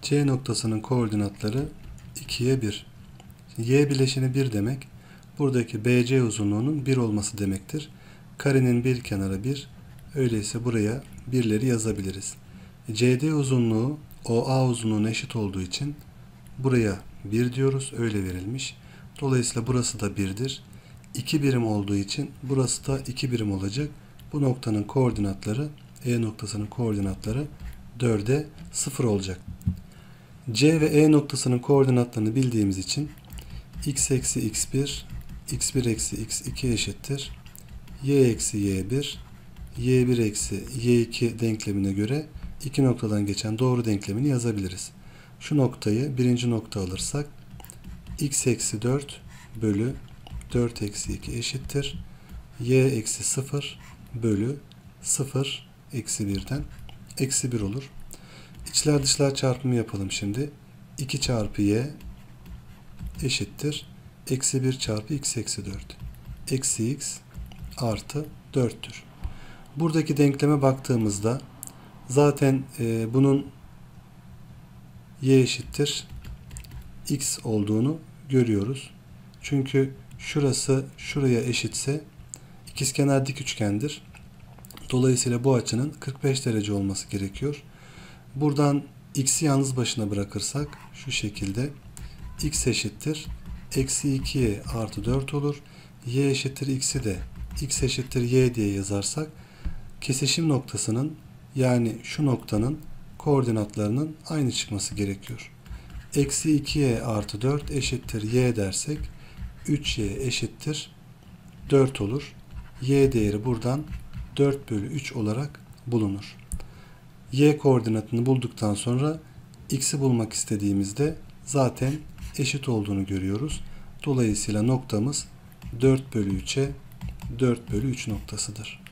C noktasının koordinatları 2'ye 1. Y bileşeni 1 demek, buradaki BC uzunluğunun 1 olması demektir. Karenin bir kenarı 1. Öyleyse buraya 1'leri yazabiliriz. CD uzunluğu OA uzunluğuna eşit olduğu için buraya 1 diyoruz. Öyle verilmiş. Dolayısıyla burası da 1'dir. 2 birim olduğu için burası da 2 birim olacak. Bu noktanın koordinatları, E noktasının koordinatları 4'e 0 olacak. C ve E noktasının koordinatlarını bildiğimiz için x eksi x1, x1 eksi x2 eşittir. Y eksi y1, y1 eksi y2 denklemine göre iki noktadan geçen doğru denklemini yazabiliriz. Şu noktayı birinci nokta alırsak x eksi 4 bölü 4 eksi 2 eşittir. Y eksi 0 bölü 0 eksi 1'den eksi 1 olur. İçler dışlar çarpımı yapalım şimdi. 2 çarpı y eşittir. Eksi 1 çarpı x eksi 4. Eksi x artı 4'tür. Buradaki denkleme baktığımızda zaten bunun y eşittir x olduğunu görüyoruz. Çünkü şurası şuraya eşitse ikizkenar dik üçgendir. Dolayısıyla bu açının 45 derece olması gerekiyor. Buradan x'i yalnız başına bırakırsak şu şekilde x eşittir eksi 2y artı 4 olur. Y eşittir x'i de x eşittir y diye yazarsak kesişim noktasının, yani şu noktanın koordinatlarının aynı çıkması gerekiyor. Eksi 2y artı 4 eşittir y dersek 3y eşittir 4 olur. Y değeri buradan 4 bölü 3 olarak bulunur. Y koordinatını bulduktan sonra x'i bulmak istediğimizde zaten eşit olduğunu görüyoruz. Dolayısıyla noktamız 4 bölü 3'e 4 bölü 3 noktasıdır.